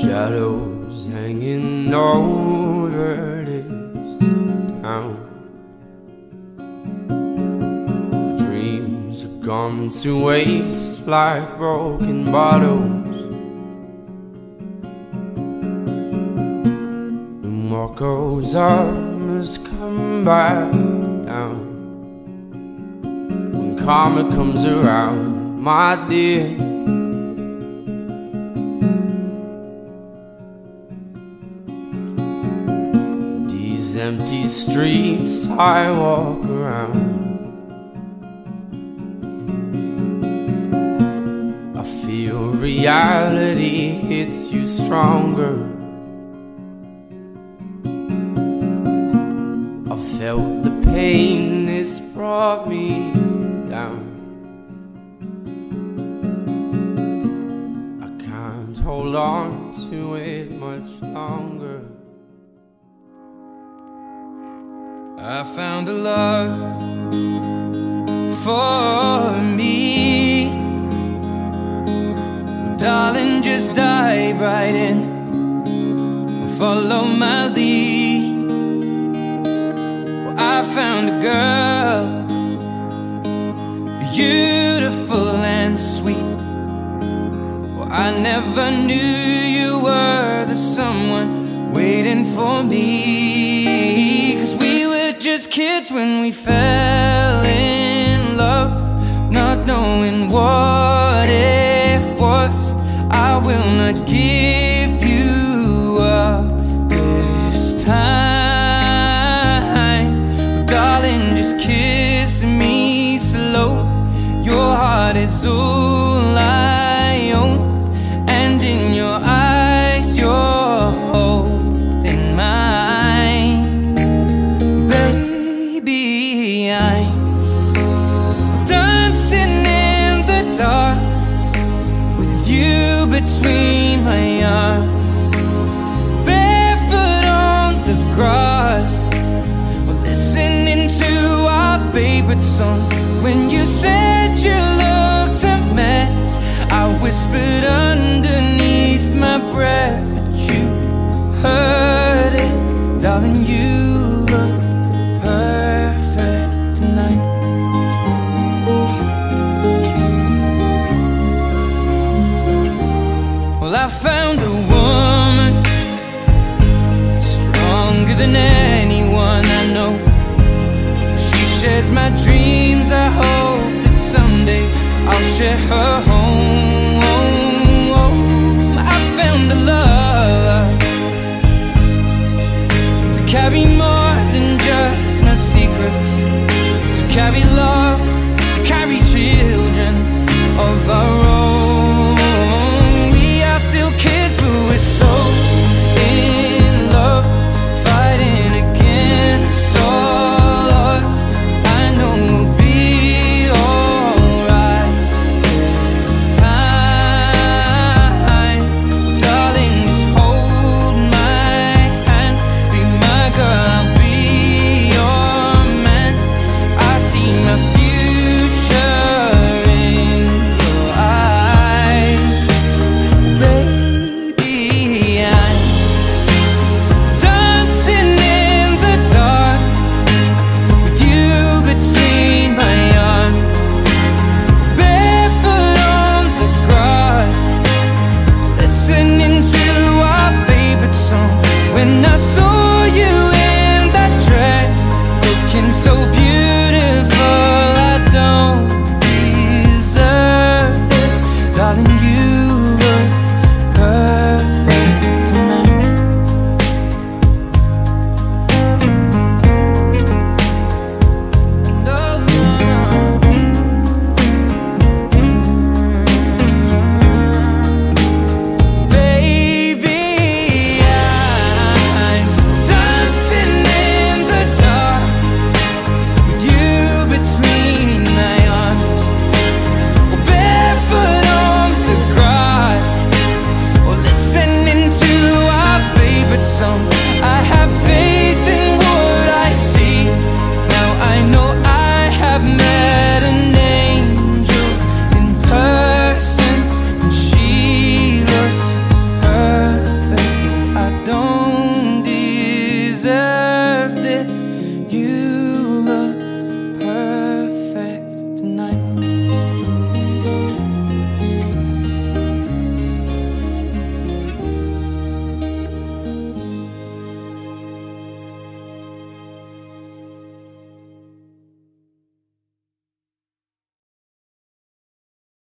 Shadows hanging over this town. Dreams have gone to waste like broken bottles, and what goes up must come back down. When karma comes around, my dear, empty streets I walk around, I feel reality hits you stronger. I felt the pain, it's brought me down. I can't hold on to it much longer. I found a love for me. Well, darling, just dive right in and follow my lead. Well, I found a girl, beautiful and sweet. Well, I never knew you were the someone waiting for me. 'Cause we were just kids when we fell in love, not knowing what it was. I will not give you up this time. Darling, just kiss me slow. Your heart is all I own, and in your eyes you're holding mine. Baby, I'm dancing in the dark with you between my arms, barefoot on the grass, listening to our favorite song. When you said you looked a mess, I whispered underneath my breath, but you heard it. Darling, you look perfect tonight. Well, I found a woman stronger than anyone I know. She shares my dreams. I hope that someday I'll share her home. I found a love to carry more than just my secrets, to carry love